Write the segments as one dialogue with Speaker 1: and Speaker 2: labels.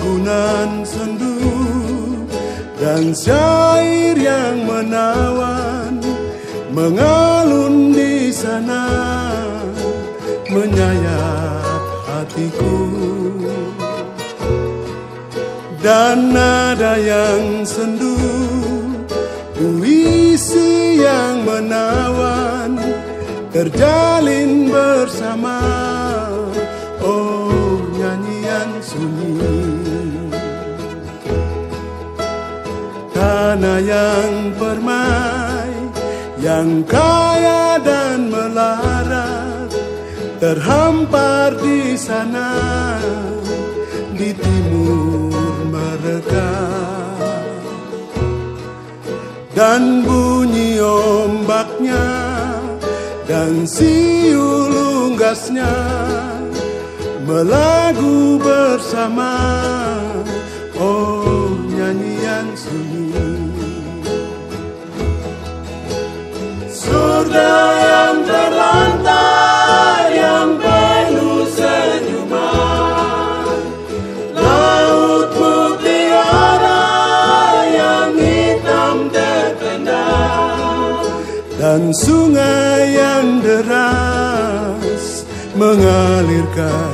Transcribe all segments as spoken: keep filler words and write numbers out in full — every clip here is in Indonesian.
Speaker 1: Lagunan sendu dan syair yang menawan mengalun di sana, menyayat hatiku. Dan nada yang sendu, puisi yang menawan terjalin bersama. Oh, nyanyian sunyi, tanah yang permai, yang kaya dan melarat, terhampar di sana, di timur mereka. Dan bunyi ombaknya dan siul unggasnya melagu bersama. Oh, nyanyian sunyi, surga yang terlantar, yang penuh senyuman, laut mutiara yang hitam terpendam, dan sungai yang deras mengalirkan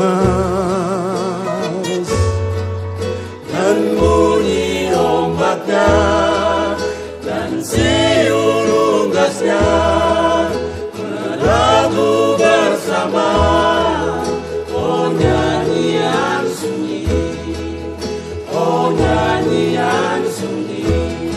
Speaker 1: emas. Dan bunyi ombaknya dan siul unggasnya melagu bersama. Oh, nyanyian sunyi, oh, nyanyian sunyi,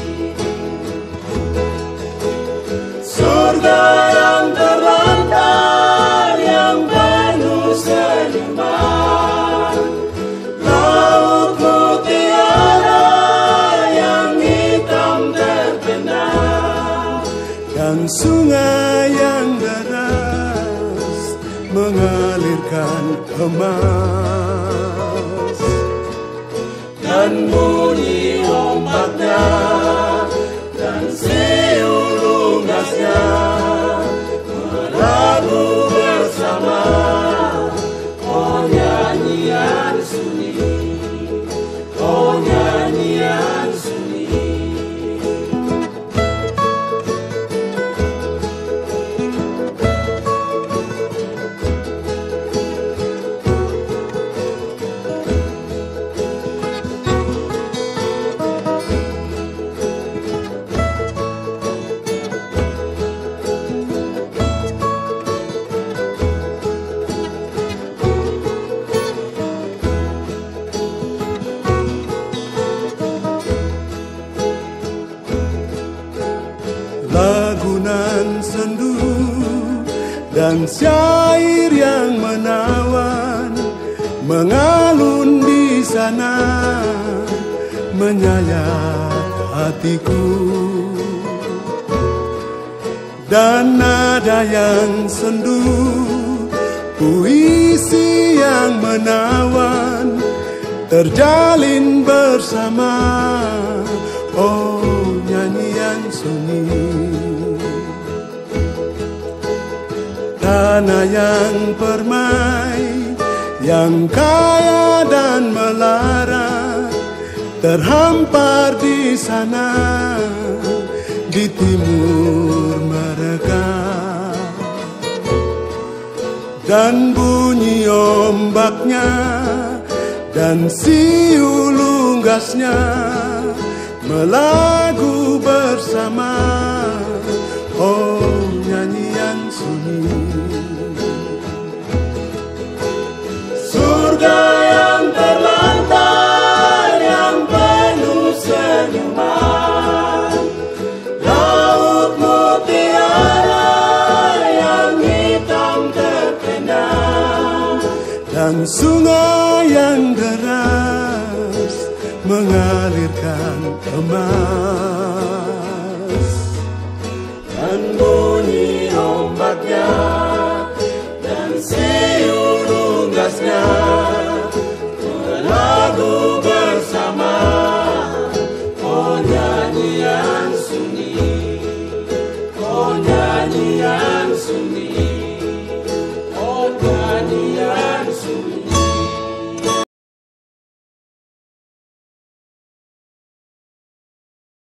Speaker 1: surga yang terlantar, yang penuh senyuman, laut mutiara yang hitam terpendam, dan sungai yang deras mengalirkan emas. Dan bunyi ombaknya dan siul unggasnya melagu bersama. Oh, nyanyian sunyi, oh, nyanyian sunyi. Lagunan sendu dan syair yang menawan mengalun di sana, menyayat hatiku. Dan nada yang sendu, puisi yang menawan terjalin bersama. Oh, nyanyian sunyi, tanah yang permai, yang kaya dan melarat, terhampar di sana, di timur mereka. Dan bunyi ombaknya dan siul unggasnya melagu bersama. Oh, nyanyian sunyi, surga yang terlantar, yang penuh senyuman, laut mutiara yang hitam terpendam, dan sungai yang deras mengalirkan emas.